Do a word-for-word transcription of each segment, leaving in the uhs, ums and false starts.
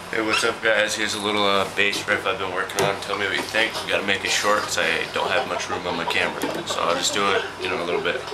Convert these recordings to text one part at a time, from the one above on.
Hey, what's up guys? Here's a little uh, bass riff I've been working on. Tell me what you think. We gotta make it short because I don't have much room on my camera. So I'll just do it, you know, a little bit.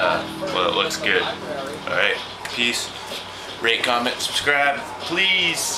Well, it looks good. Alright, peace. Rate, comment, subscribe, please.